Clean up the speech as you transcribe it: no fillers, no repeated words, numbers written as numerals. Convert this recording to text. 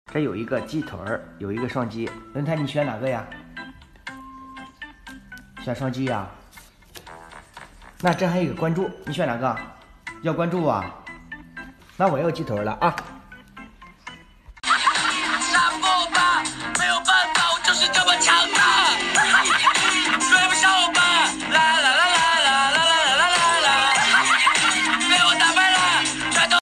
这有一个鸡腿儿，有一个双击。轮胎你选哪个呀？选双击呀？那这还有一个关注，你选哪个？要关注啊？那我要鸡腿了啊！ 杀过吧，没有办法，我就是这么强。